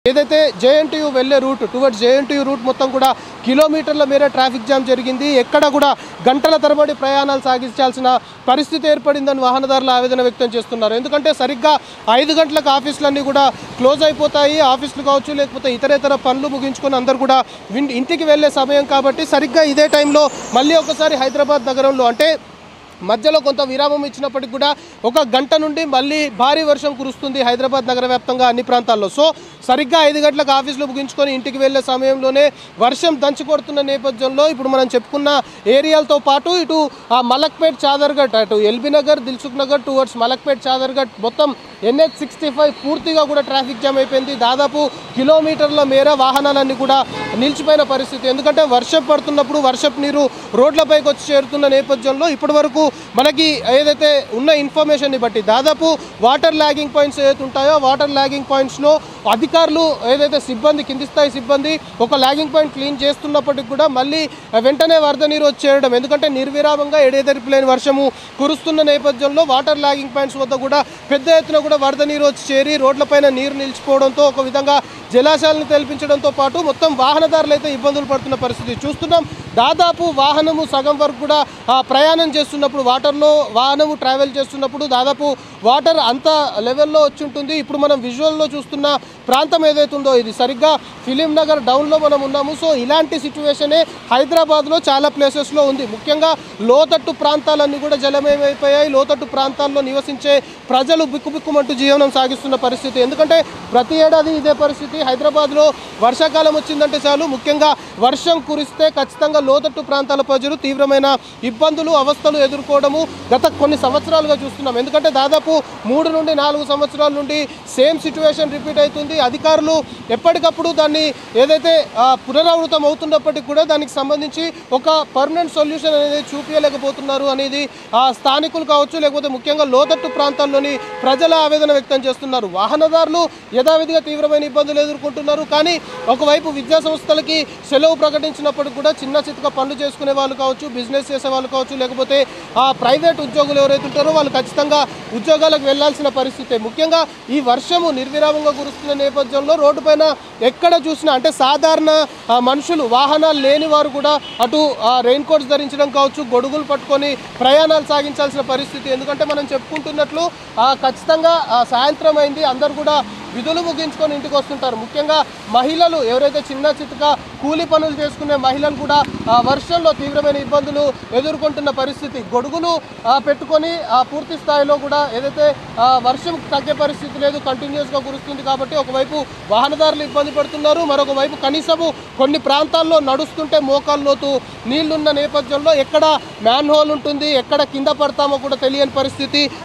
ఏదైతే జేఎన్టీయూ వెళ్ళే route towards JNTU route మొత్తం కూడా కిలోమీటర్ల మేర ట్రాఫిక్ జామ్ జరిగింది. ఎక్కడ కూడా గంటల తరబడి ప్రయాణాలు సాగించాల్సిన పరిస్థితి ఏర్పడిందని వాహనదారులు ఆవేదన వ్యక్తం చేస్తున్నారు. ఎందుకంటే సరిగ్గా 5 గంటలకు ఆఫీసులన్నీ కూడా క్లోజ్ అయిపోతాయి. ఆఫీసులు కావచ్చు, లేకపోతే ఇతరేతర పనులు ముగించుకొని అందరూ కూడా ఇంటికి వెళ్ళే సమయం కాబట్టి సరిగ్గా ఇదే టైంలో మళ్ళీ ఒకసారి హైదరాబాద్ నగరంలో అంటే మధ్యలో కొంత విరామం ఇచ్చినప్పటికి కూడా 1 గంట నుండి మళ్ళీ భారీ వర్షం కురుస్తుంది హైదరాబాద్ నగర వ్యాప్తంగా అన్ని ప్రాంతాల్లో. సో సరిగ్గా 5 గంటలకు ఆఫీసులు ముగించుకొని ఇంటికి వెళ్ళే సమయంలోనే వర్షం దంచి కొడుతున్న నేపథ్యంలో ఇప్పుడు మనం చెప్పుకున్న ఏరియాలతో పాటు ఇటు మలక్పేట్ చాదర్ఘట్, అటు ఎల్బీ నగర్, దిల్సుఖ్ నగర్ టువర్డ్స్ మలక్పేట్ చాదర్ఘట్ మొత్తం NH65 పూర్తిగా కూడా ట్రాఫిక్ జామ్ అయిపోయింది. దాదాపు కిలోమీటర్ల మేర వాహనాలన్నీ కూడా నిలిచిపోయిన పరిస్థితి. ఎందుకంటే వర్షం పడుతున్నప్పుడు వర్షపు నీరు రోడ్లపైకి వచ్చి చేరుతున్న నేపథ్యంలో ఇప్పటి వరకు మనకి ఏదైతే ఉన్న ఇన్ఫర్మేషన్ని బట్టి దాదాపు వాటర్ ల్యాగింగ్ పాయింట్స్ ఏదైతే ఉంటాయో వాటర్ ల్యాగింగ్ పాయింట్స్లో అధికారులు ఏదైతే సిబ్బంది కింది స్థాయి సిబ్బంది ఒక ల్యాగింగ్ పాయింట్ క్లీన్ చేస్తున్నప్పటికి కూడా మళ్ళీ వెంటనే వరద నీరు వచ్చి చేరడం, ఎందుకంటే నిర్విరామంగా ఎడతెరిపి వర్షము కురుస్తున్న నేపథ్యంలో వాటర్ ల్యాగింగ్ పాయింట్స్ వద్ద కూడా పెద్ద ఎత్తున వరద నీరు వచ్చి చేరి రోడ్లపైన నీరు నిలిచిపోవడంతో ఒక విధంగా జలాశయాలను తెల్పించడంతో పాటు మొత్తం వాహనదారులు అయితే ఇబ్బందులు పడుతున్న పరిస్థితి చూస్తున్నాం. దాదాపు వాహనము సగం వరకు కూడా ప్రయాణం చేస్తున్నప్పుడు వాటర్లో వాహనము ట్రావెల్ చేస్తున్నప్పుడు దాదాపు వాటర్ అంత లెవెల్లో వచ్చి ఉంటుంది. ఇప్పుడు మనం విజువల్లో చూస్తున్న ప్రాంతం ఏదైతే ఉందో ఇది సరిగ్గా ఫిలిం నగర్ డౌన్లో మనం ఉన్నాము. సో ఇలాంటి సిచ్యువేషనే హైదరాబాద్లో చాలా ప్లేసెస్లో ఉంది. ముఖ్యంగా లోతట్టు ప్రాంతాలన్నీ కూడా జలమయమైపోయాయి. లోతట్టు ప్రాంతాల్లో నివసించే ప్రజలు బిక్కుబిక్కుమంటూ జీవనం సాగిస్తున్న పరిస్థితి. ఎందుకంటే ప్రతి ఏడాది ఇదే పరిస్థితి. హైదరాబాద్లో వర్షాకాలం వచ్చిందంటే చాలు, ముఖ్యంగా వర్షం కురిస్తే ఖచ్చితంగా లోతట్టు ప్రాంతాల ప్రజలు తీవ్రమైన ఇబ్బందులు అవస్థలు ఎదుర్కోవడము గత కొన్ని సంవత్సరాలుగా చూస్తున్నాం. ఎందుకంటే దాదాపు 3 నుండి 4 సంవత్సరాల నుండి సేమ్ సిచ్యువేషన్ రిపీట్ అవుతుంది. అధికారులు ఎప్పటికప్పుడు దాన్ని ఏదైతే పునరావృతం అవుతున్నప్పటికీ కూడా దానికి సంబంధించి ఒక పర్మనెంట్ సొల్యూషన్ అనేది చూపించలేకపోతున్నారు అనేది స్థానికులు కావచ్చు, లేకపోతే ముఖ్యంగా లోతట్టు ప్రాంతాల్లోని ప్రజల ఆవేదన వ్యక్తం చేస్తున్నారు. వాహనదారులు యథావిధిగా తీవ్రమైన ఇబ్బందులు ఎదుర్కొంటున్నారు. కానీ ఒకవైపు విద్యా సంస్థలకి సెలవు ప్రకటించినప్పటికీ కూడా చిన్న చితక పనులు చేసుకునే వాళ్ళు కావచ్చు, బిజినెస్ చేసే వాళ్ళు కావచ్చు, లేకపోతే ప్రైవేట్ ఉద్యోగులు ఎవరైతే ఉంటారో వాళ్ళు ఖచ్చితంగా ఉద్యోగాలకు వెళ్లాల్సిన పరిస్థితి. ముఖ్యంగా ఈ వర్షము నిర్విరామంగా కురుస్తున్న నేపథ్యంలో రోడ్డు పైన ఎక్కడ చూసినా అంటే సాధారణ మనుషులు వాహనాలు లేని వారు కూడా అటు రెయిన్ కోట్స్ ధరించడం కావచ్చు, గొడుగులు పట్టుకొని ప్రయాణాలు సాగించాల్సిన పరిస్థితి. ఎందుకంటే మనం చెప్పుకుంటున్నట్లు ఖచ్చితంగా సాయంత్రం అయింది, అందరూ కూడా విధులు ముగించుకొని ఇంటికి వస్తుంటారు. ముఖ్యంగా మహిళలు ఎవరైతే చిన్న చితక కూలి పనులు చేసుకునే మహిళలు కూడా వర్షంలో తీవ్రమైన ఇబ్బందులు ఎదుర్కొంటున్న పరిస్థితి. గొడుగులు పెట్టుకొని పూర్తి స్థాయిలో కూడా ఏదైతే వర్షం తగ్గే పరిస్థితి లేదు, కంటిన్యూస్గా కురుస్తుంది కాబట్టి ఒకవైపు వాహనదారులు ఇబ్బంది పడుతున్నారు, మరొక వైపు కనీసము కొన్ని ప్రాంతాల్లో నడుస్తుంటే మోకాల్లోతు నీళ్లున్న నేపథ్యంలో ఎక్కడ మ్యాన్ హోల్ ఉంటుంది, ఎక్కడ కింద పడతామో కూడా తెలియని పరిస్థితి.